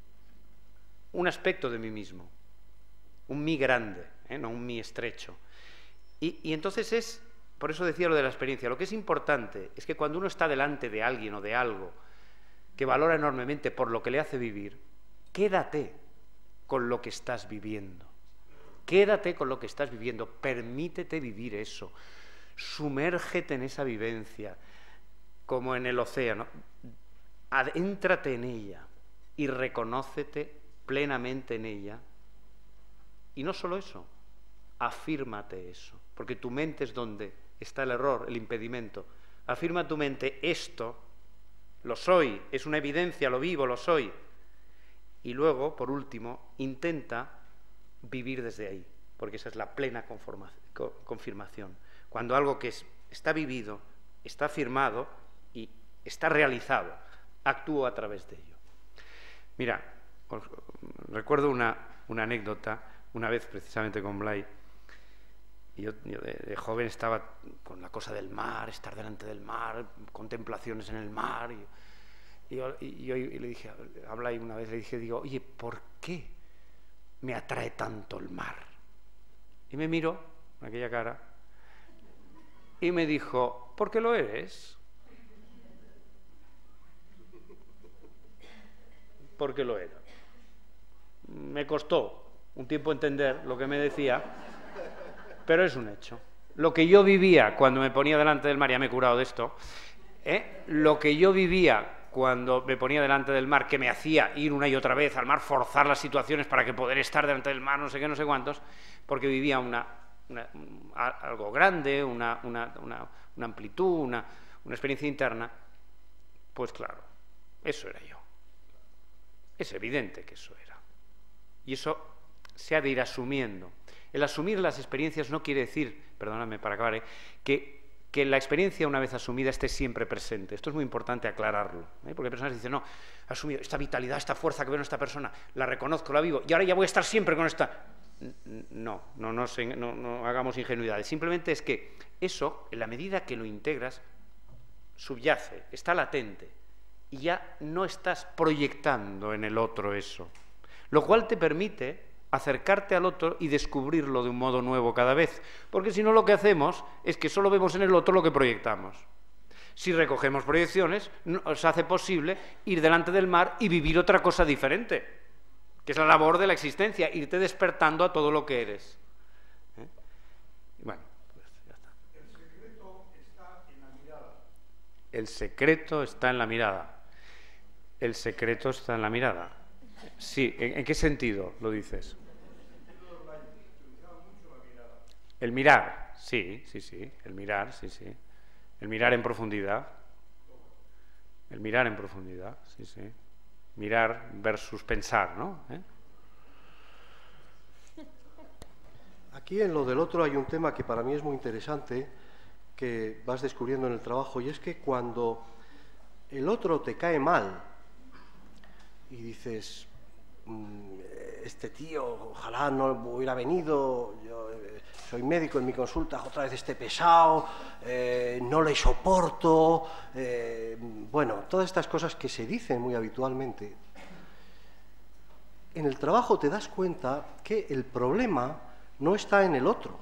un aspecto de mí mismo, un mí grande, ¿eh? No un mí estrecho. Y, y entonces es, por eso decía lo de la experiencia, lo que es importante es que cuando uno está delante de alguien o de algo que valora enormemente por lo que le hace vivir, quédate con lo que estás viviendo. Quédate con lo que estás viviendo, permítete vivir eso, sumérgete en esa vivencia, como en el océano, adéntrate en ella y reconócete plenamente en ella. Y no solo eso, afírmate eso, porque tu mente es donde está el error, el impedimento. Afirma tu mente, esto lo soy, es una evidencia, lo vivo, lo soy. Y luego, por último, intenta vivir desde ahí, porque esa es la plena confirmación. Cuando algo que es, está vivido, está afirmado y está realizado, actúo a través de ello. Mira, os recuerdo una, una anécdota, una vez precisamente con Blay. Yo, yo de, de joven estaba con la cosa del mar, estar delante del mar, contemplaciones en el mar. Y, y, yo, y yo y le dije a Blay una vez, le dije, digo, oye, ¿por qué me atrae tanto el mar? Y me miró con aquella cara y me dijo, ¿por qué lo eres? Porque lo era. Me costó un tiempo entender lo que me decía, pero es un hecho. Lo que yo vivía cuando me ponía delante del mar, ya me he curado de esto, ¿eh? Lo que yo vivía cuando me ponía delante del mar, que me hacía ir una y otra vez al mar, forzar las situaciones para que poder estar delante del mar, no sé qué, no sé cuántos, porque vivía una, una, algo grande, una, una, una, una amplitud, una, una experiencia interna pues claro, eso era yo. Es evidente que eso era. Y eso se ha de ir asumiendo. El asumir las experiencias no quiere decir, perdóname para acabar, ¿eh? que, que la experiencia una vez asumida esté siempre presente. Esto es muy importante aclararlo, ¿eh? Porque hay personas que dicen, no, he asumido esta vitalidad, esta fuerza que veo en esta persona, la reconozco, la vivo, y ahora ya voy a estar siempre con esta... No, no, no, no, no hagamos ingenuidades. Simplemente es que eso, en la medida que lo integras, subyace, está latente, y ya no estás proyectando en el otro eso. Lo cual te permite acercarte al otro y descubrirlo de un modo nuevo cada vez. Porque si no, lo que hacemos es que solo vemos en el otro lo que proyectamos. Si recogemos proyecciones, nos hace posible ir delante del mar y vivir otra cosa diferente, que es la labor de la existencia, irte despertando a todo lo que eres. ¿Eh? Bueno, pues ya está. El secreto está en la mirada. El secreto está en la mirada. El secreto está en la mirada. Sí, ¿en, en qué sentido lo dices? El mirar, sí, sí, sí, el mirar, sí, sí. El mirar en profundidad. El mirar en profundidad, sí, sí. Mirar versus pensar, ¿no? ¿Eh? Aquí en lo del otro hay un tema que para mí es muy interesante, que vas descubriendo en el trabajo, y es que cuando el otro te cae mal y dices, este tío ojalá no hubiera venido, yo eh, soy médico en mi consulta, otra vez este pesado, eh, no le soporto, eh, bueno, todas estas cosas que se dicen muy habitualmente. En el trabajo te das cuenta que el problema no está en el otro.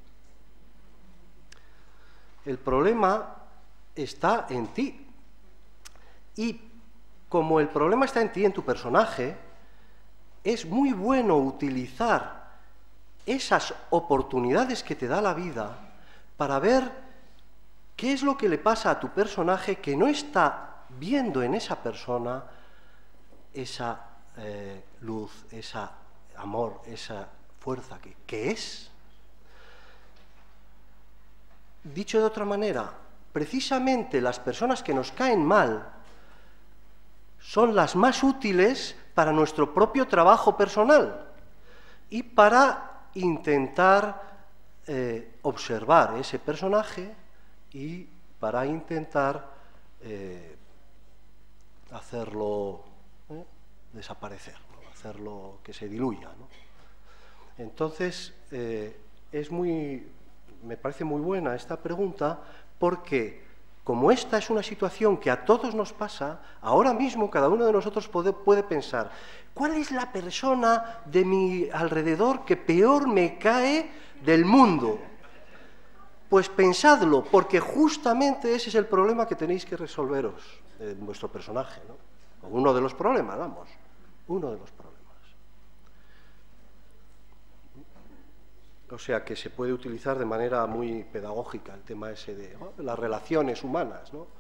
El problema está en ti. Y como el problema está en ti, en tu personaje, es muy bueno utilizar esas oportunidades que te da la vida para ver qué es lo que le pasa a tu personaje que no está viendo en esa persona esa eh, luz, ese amor, esa fuerza que, que es. Dicho de otra manera, precisamente las personas que nos caen mal son las más útiles para nuestro propio trabajo personal y para intentar eh, observar ese personaje y para intentar eh, hacerlo eh, desaparecer, ¿no? Hacerlo que se diluya, ¿no? Entonces, eh, es muy, me parece muy buena esta pregunta porque como esta es una situación que a todos nos pasa, ahora mismo cada uno de nosotros puede, puede pensar, ¿cuál es la persona de mi alrededor que peor me cae del mundo? Pues pensadlo, porque justamente ese es el problema que tenéis que resolveros en vuestro personaje, ¿no? O uno de los problemas, vamos, uno de los problemas. O sea que se puede utilizar de manera muy pedagógica el tema ese de ¿no? las relaciones humanas, ¿no?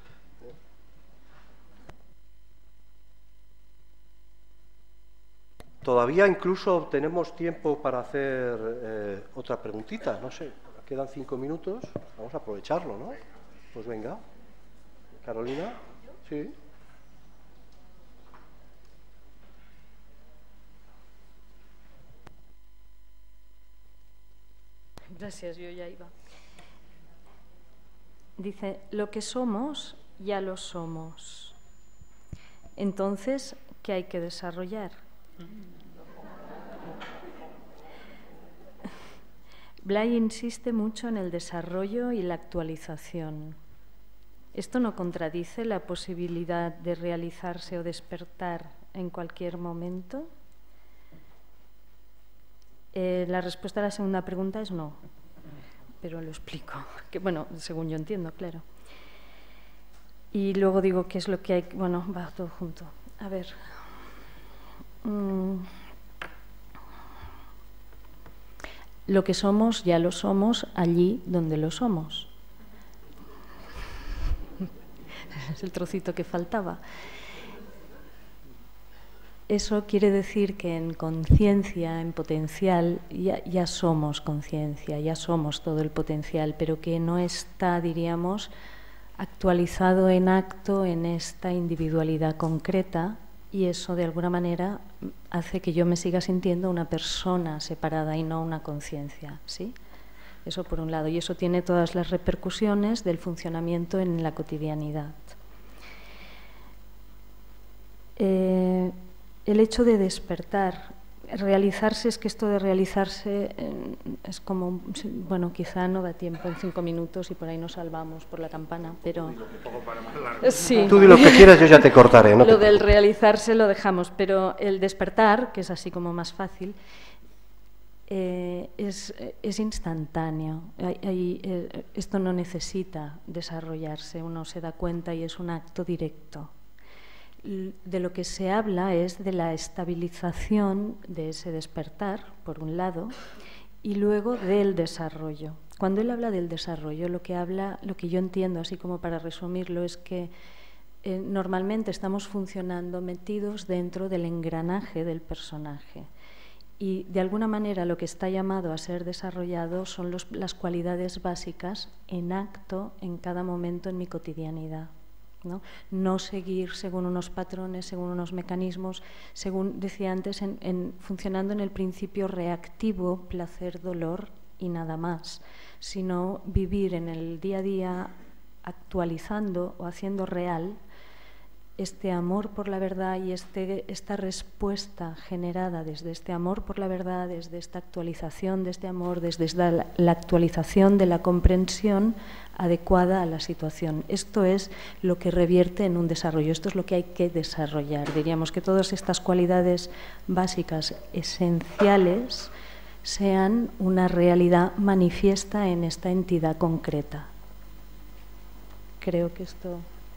Todavía incluso tenemos tiempo para hacer eh, otra preguntita, no sé, quedan cinco minutos, vamos a aprovecharlo, ¿no? Pues venga, Carolina, sí. Gracias, yo ya iba. Dice, lo que somos, ya lo somos. Entonces, ¿qué hay que desarrollar? Blay insiste mucho en el desarrollo y la actualización. ¿Esto no contradice la posibilidad de realizarse o despertar en cualquier momento? Eh, la respuesta a la segunda pregunta es no, pero lo explico. Que, bueno, según yo entiendo, claro. Y luego digo qué es lo que hay... Bueno, va todo junto. A ver. Mm. Lo que somos, ya lo somos allí donde lo somos. Es el trocito que faltaba. Eso quiere decir que en conciencia, en potencial, ya, ya somos conciencia, ya somos todo el potencial, pero que no está, diríamos, actualizado en acto en esta individualidad concreta, y eso de alguna manera hace que yo me siga sintiendo una persona separada y no una conciencia, ¿sí? Eso por un lado, y eso tiene todas las repercusiones del funcionamiento en la cotidianidad. Eh, el hecho de despertar, realizarse, es que esto de realizarse eh, es como, bueno, quizá no da tiempo en cinco minutos y por ahí nos salvamos por la campana, pero... Sí. Tú di lo que quieras, yo ya te cortaré. No lo te... del realizarse lo dejamos, pero el despertar, que es así como más fácil, eh, es, es instantáneo. Hay, hay, eh, esto no necesita desarrollarse, uno se da cuenta y es un acto directo. De lo que se habla es de la estabilización de ese despertar, por un lado, y luego del desarrollo. Cuando él habla del desarrollo, lo que habla, lo que yo entiendo, así como para resumirlo, es que eh, normalmente estamos funcionando metidos dentro del engranaje del personaje. Y de alguna manera lo que está llamado a ser desarrollado son los, las cualidades básicas en acto en cada momento en mi cotidianidad. ¿No? No seguir según unos patrones, según unos mecanismos, según decía antes, en, en, funcionando en el principio reactivo, placer, dolor y nada más, sino vivir en el día a día actualizando o haciendo real este amor por la verdad y este, esta respuesta generada desde este amor por la verdad, desde esta actualización de este amor, desde la, la actualización de la comprensión adecuada a la situación. Esto es lo que revierte en un desarrollo, esto es lo que hay que desarrollar. Diríamos que todas estas cualidades básicas, esenciales, sean una realidad manifiesta en esta entidad concreta. Creo que esto...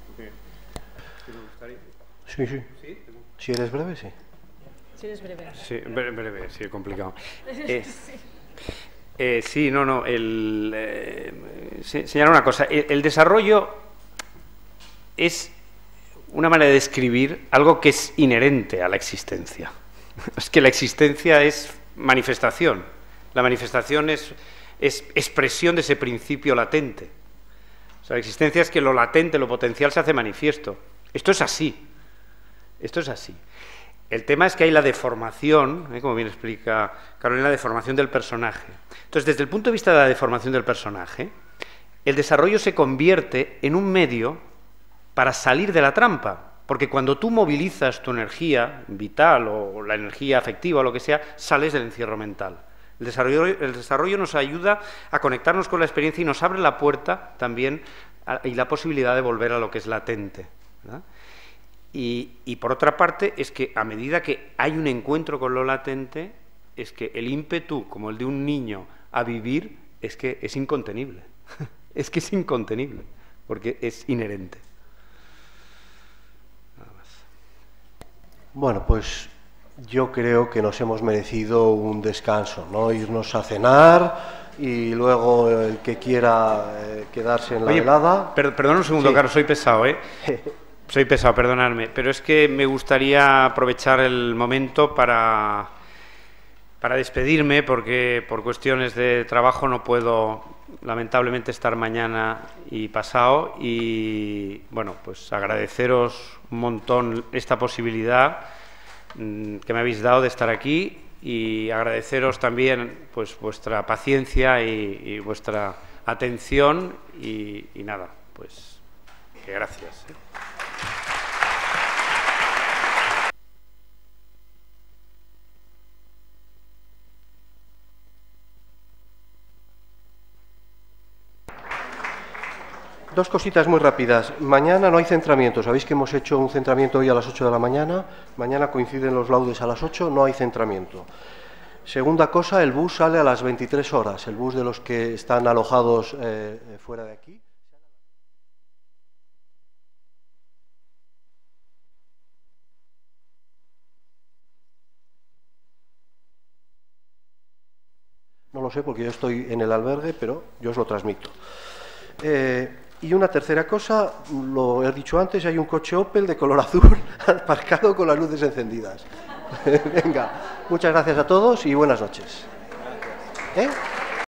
Sí, sí. ¿Sí? Si eres breve, sí. Si eres breve. Sí, breve, breve sí, complicado. Eh, sí. Eh, sí, no, no. El, eh, señalar una cosa. El, el desarrollo es una manera de describir algo que es inherente a la existencia. Es que la existencia es manifestación. La manifestación es, es expresión de ese principio latente. O sea, la existencia es que lo latente, lo potencial se hace manifiesto. Esto es así. Esto es así. El tema es que hay la deformación, ¿eh? Como bien explica Carolina, la deformación del personaje. Entonces, desde el punto de vista de la deformación del personaje, el desarrollo se convierte en un medio para salir de la trampa. Porque cuando tú movilizas tu energía vital o la energía afectiva o lo que sea, sales del encierro mental. El desarrollo, el desarrollo nos ayuda a conectarnos con la experiencia y nos abre la puerta también a, y la posibilidad de volver a lo que es latente, ¿verdad? Y, y por otra parte es que a medida que hay un encuentro con lo latente, es que el ímpetu, como el de un niño, a vivir, es que es incontenible. Es que es incontenible, porque es inherente. Nada más. Bueno, pues yo creo que nos hemos merecido un descanso, ¿no? Irnos a cenar y luego el que quiera eh, quedarse en la Oye, velada. Per, perdón un segundo, Sí. Carlos, soy pesado, ¿eh? Soy pesado, perdonadme, pero es que me gustaría aprovechar el momento para, para despedirme, porque por cuestiones de trabajo no puedo, lamentablemente, estar mañana y pasado, y bueno, pues agradeceros un montón esta posibilidad mmm, que me habéis dado de estar aquí, y agradeceros también pues vuestra paciencia y, y vuestra atención, y, y nada, pues que gracias, ¿eh? Dos cositas muy rápidas. Mañana no hay centramiento. Sabéis que hemos hecho un centramiento hoy a las ocho de la mañana. Mañana coinciden los laudes a las ocho, no hay centramiento. Segunda cosa, el bus sale a las veintitrés horas. El bus de los que están alojados eh, fuera de aquí. No lo sé porque yo estoy en el albergue, pero yo os lo transmito. Eh, Y una tercera cosa, lo he dicho antes, hay un coche Opel de color azul aparcado con las luces encendidas. Venga, muchas gracias a todos y buenas noches. ¿Eh?